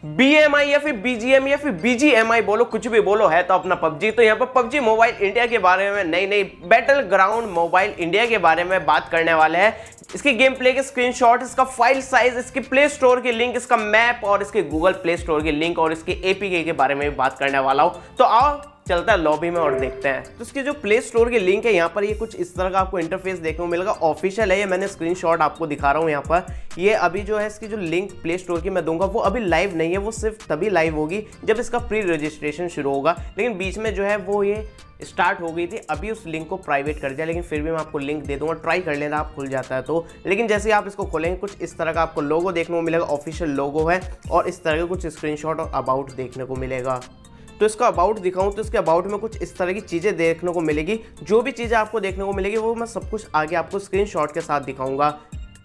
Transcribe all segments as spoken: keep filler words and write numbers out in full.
B M आई या फिर B G M या फिर बी जी एम आई बोलो, कुछ भी बोलो, है तो अपना पबजी। तो यहाँ पर पबजी मोबाइल इंडिया के बारे में, नई नई बैटल ग्राउंड मोबाइल इंडिया के बारे में बात करने वाले हैं। इसकी गेम प्ले के स्क्रीनशॉट, इसका फाइल साइज, इसके प्ले स्टोर की लिंक, इसका मैप और इसके गूगल प्ले स्टोर की लिंक और इसके ए पी के के बारे में भी बात करने वाला हूँ। तो आओ चलता है लॉबी में और देखते हैं। तो इसकी जो प्ले स्टोर की लिंक है, यहाँ पर ये कुछ इस तरह का आपको इंटरफेस देखने को मिलेगा। ऑफिशियल है ये, मैंने स्क्रीनशॉट आपको दिखा रहा हूँ यहाँ पर। ये अभी जो है इसकी जो लिंक प्ले स्टोर की मैं दूंगा वो अभी लाइव नहीं है, वो सिर्फ तभी लाइव होगी जब इसका प्री रजिस्ट्रेशन शुरू होगा। लेकिन बीच में जो है वो ये स्टार्ट हो गई थी, अभी उस लिंक को प्राइवेट कर दिया, लेकिन फिर भी मैं आपको लिंक दे दूंगा, ट्राई कर लेना, आप खुल जाता है तो। लेकिन जैसे ही आप इसको खोलेंगे कुछ इस तरह का आपको लोगो देखने को मिलेगा, ऑफिशियल लोगो है, और इस तरह के कुछ स्क्रीनशॉट और अबाउट देखने को मिलेगा। तो इसका अबाउट दिखाऊं तो इसके अबाउट में कुछ इस तरह की चीज़ें देखने को मिलेगी। जो भी चीज़ें आपको देखने को मिलेगी वो मैं सब कुछ आगे आपको स्क्रीनशॉट के साथ दिखाऊंगा।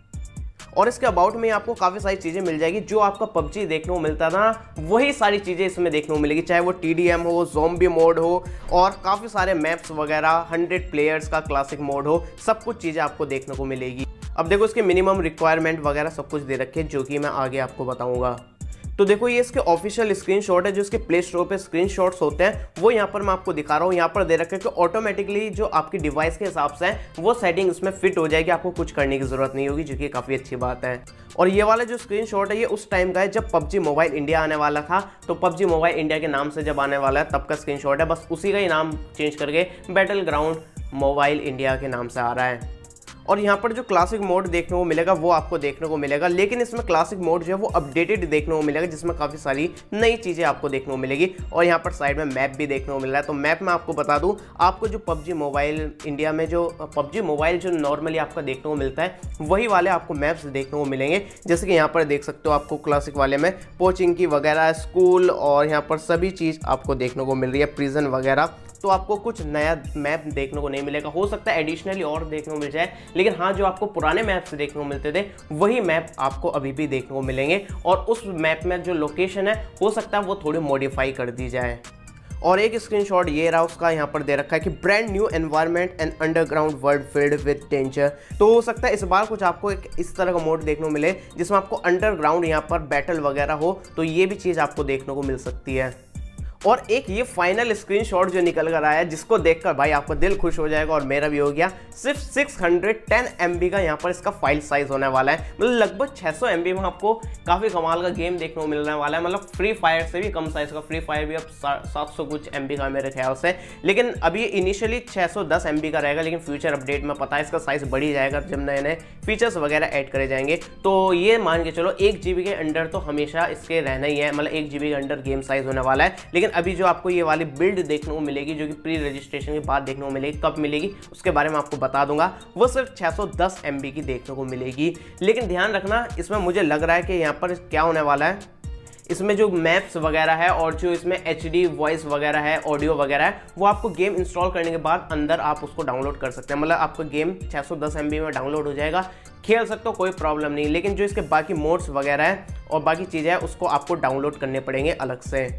और इसके अबाउट में आपको काफ़ी सारी चीज़ें मिल जाएगी जो आपका पबजी देखने को मिलता था ना, वही सारी चीज़ें इसमें देखने को मिलेगी, चाहे वो टी डी एम हो, ज़ॉम्बी मोड हो और काफ़ी सारे मैप्स वगैरह, हंड्रेड प्लेयर्स का क्लासिक मोड हो, सब कुछ चीज़ें आपको देखने को मिलेगी। अब देखो इसके मिनिमम रिक्वायरमेंट वगैरह सब कुछ दे रखे हैं, जो कि मैं आगे आपको बताऊँगा। तो देखो ये इसके ऑफिशियल स्क्रीनशॉट है, जो इसके प्ले स्टोर पे स्क्रीनशॉट्स होते हैं वो यहाँ पर मैं आपको दिखा रहा हूँ। यहाँ पर दे रखा है कि ऑटोमेटिकली जो आपकी डिवाइस के हिसाब से है वो सेटिंग इसमें फिट हो जाएगी, आपको कुछ करने की जरूरत नहीं होगी, जो कि काफ़ी अच्छी बात है। और ये वाला जो स्क्रीनशॉट है ये उस टाइम का है जब पबजी मोबाइल इंडिया आने वाला था। तो पबजी मोबाइल इंडिया के नाम से जब आने वाला है तब का स्क्रीनशॉट है, बस उसी का ही नाम चेंज करके बैटल ग्राउंड मोबाइल इंडिया के नाम से आ रहा है। और यहाँ पर जो क्लासिक मोड देखने को मिलेगा वो आपको देखने को मिलेगा, लेकिन इसमें क्लासिक मोड जो है वो अपडेटेड देखने को मिलेगा, जिसमें काफ़ी सारी नई चीज़ें आपको देखने को मिलेगी। और यहाँ पर साइड में मैप भी देखने को मिल रहा है। तो मैप में आपको बता दूँ, आपको जो पबजी मोबाइल इंडिया में जो पबजी मोबाइल जो नॉर्मली आपका देखने को मिलता है वही वाले आपको मैप्स देखने को मिलेंगे। जैसे कि यहाँ पर देख सकते हो आपको क्लासिक वाले में कोचिंग की वगैरह, स्कूल और यहाँ पर सभी चीज़ आपको देखने को मिल रही है, प्रिजन वगैरह। तो आपको कुछ नया मैप देखने को नहीं मिलेगा, हो सकता है एडिशनली और देखने को मिल जाए, लेकिन हाँ जो आपको पुराने मैप से देखने को मिलते थे वही मैप आपको अभी भी देखने को मिलेंगे। और उस मैप में जो लोकेशन है हो सकता है वो थोड़ी मॉडिफाई कर दी जाए। और एक स्क्रीनशॉट ये रहा उसका, यहाँ पर दे रखा है कि brand new environment and underground world field with danger. तो हो सकता है इस बार कुछ आपको एक इस तरह का मोड देखने को मिले जिसमें आपको अंडरग्राउंड यहाँ पर बैटल वगैरह हो, तो ये भी चीज़ आपको देखने को मिल सकती है। और एक ये फाइनल स्क्रीनशॉट जो निकल कर आया है, जिसको देखकर भाई आपका दिल खुश हो जाएगा और मेरा भी हो गया। सिर्फ six hundred ten M B का यहाँ पर इसका फाइल साइज होने वाला है, मतलब लगभग छह सौ एम बी में आपको काफ़ी कमाल का गेम देखने को मिलने वाला है। मतलब फ्री फायर से भी कम साइज का, फ्री फायर भी अब सात सौ कुछ एम बी का मेरे ख्याल से, लेकिन अभी इनिशियली छह सौ दस एम बी का रहेगा, लेकिन फ्यूचर अपडेट में पता है इसका साइज बढ़ ही जाएगा जब नए नए फीचर्स वगैरह ऐड करे जाएंगे। तो ये मान के चलो एक जी बी के अंडर तो हमेशा इसके रहना ही है, मतलब एक जी बी के अंडर गेम साइज होने वाला है। लेकिन अभी जो आपको ये वाली बिल्ड देखने को मिलेगी, जो कि प्री रजिस्ट्रेशन के बाद देखने को मिलेगी, कब मिलेगी उसके बारे में आपको बता दूंगा, वो सिर्फ छह सौ दस एम बी की देखने को मिलेगी। लेकिन ध्यान रखना, इसमें मुझे लग रहा है कि यहाँ पर क्या होने वाला है, इसमें जो मैप्स वगैरह है और जो इसमें एच डी वॉइस वगैरह है, ऑडियो वगैरह है, वो आपको गेम इंस्टॉल करने के बाद अंदर आप उसको डाउनलोड कर सकते हैं। मतलब आपका गेम छह सौ दस एम बी में डाउनलोड हो जाएगा, खेल सकते हो, कोई प्रॉब्लम नहीं। लेकिन जो इसके बाकी मोड्स वगैरह है और बाकी चीज़ें हैं उसको आपको डाउनलोड करने पड़ेंगे अलग से।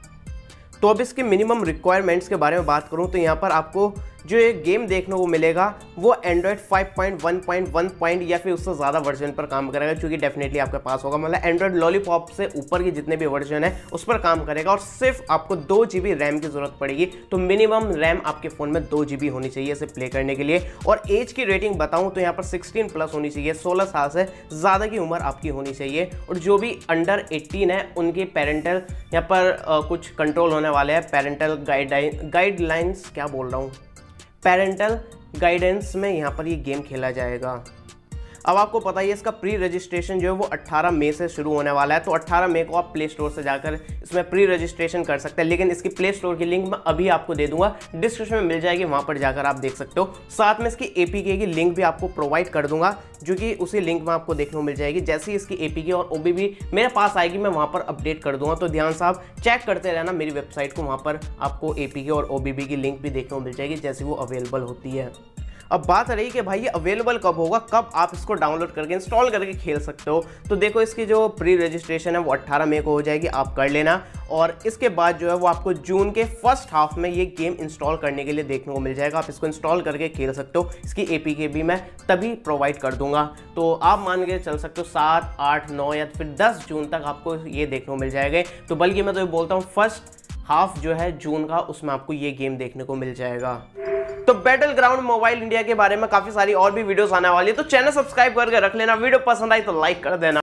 तो अब इसके मिनिमम रिक्वायरमेंट्स के बारे में बात करूं तो यहाँ पर आपको जो एक गेम देखने को मिलेगा वो android five point one point one point या फिर उससे ज़्यादा वर्जन पर काम करेगा, जो कि डेफिनेटली आपके पास होगा। मतलब एंड्रॉयड लॉलीपॉप से ऊपर की जितने भी वर्जन है उस पर काम करेगा। और सिर्फ आपको दो जी बी रैम की ज़रूरत पड़ेगी, तो मिनिमम रैम आपके फ़ोन में दो जी बी होनी चाहिए इसे प्ले करने के लिए। और एज की रेटिंग बताऊँ तो यहाँ पर सिक्सटीन प्लस होनी चाहिए, सोलह साल से ज़्यादा की उम्र आपकी होनी चाहिए। और जो भी अंडर एटीन है उनके पेरेंटल यहाँ पर आ, कुछ कंट्रोल होने वाले हैं, पेरेंटल गाइडलाइन गाइडलाइंस क्या बोल रहा हूँ पेरेंटल गाइडेंस में यहाँ पर ये गेम खेला जाएगा। अब आपको पता ही है इसका प्री रजिस्ट्रेशन जो है वो अट्ठारह मई से शुरू होने वाला है। तो अट्ठारह मई को आप प्ले स्टोर से जाकर इसमें प्री रजिस्ट्रेशन कर सकते हैं। लेकिन इसकी प्ले स्टोर की लिंक मैं अभी आपको दे दूंगा, डिस्क्रिप्शन में मिल जाएगी, वहाँ पर जाकर आप देख सकते हो। साथ में इसकी ए पी के की लिंक भी आपको प्रोवाइड कर दूंगा, जो कि उसी लिंक में आपको देखने को मिल जाएगी। जैसे ही इसकी ए पी के और ओ बी बी मेरे पास आएगी मैं वहाँ पर अपडेट कर दूंगा। तो ध्यान से आप चेक करते रहना मेरी वेबसाइट को, वहाँ पर आपको ए पी के और ओ बी बी की लिंक भी देखने को मिल जाएगी जैसे वो अवेलेबल होती है। अब बात रही कि भाई ये अवेलेबल कब होगा, कब आप इसको डाउनलोड करके इंस्टॉल करके खेल सकते हो। तो देखो इसकी जो प्री रजिस्ट्रेशन है वो अट्ठारह मई को हो जाएगी, आप कर लेना। और इसके बाद जो है वो आपको जून के फर्स्ट हाफ में ये गेम इंस्टॉल करने के लिए देखने को मिल जाएगा। आप इसको इंस्टॉल करके खेल सकते हो। इसकी एपीके भी मैं तभी प्रोवाइड कर दूंगा। तो आप मान के चल सकते हो सात आठ नौ या फिर दस जून तक आपको ये देखने को मिल जाएगा। तो बल्कि मैं तो ये बोलता हूँ फर्स्ट हाफ जो है जून का, उसमें आपको ये गेम देखने को मिल जाएगा। तो बैटल ग्राउंड मोबाइल इंडिया के बारे में काफी सारी और भी वीडियोस आने वाली है, तो चैनल सब्सक्राइब करके रख लेना। वीडियो पसंद आई तो लाइक कर देना।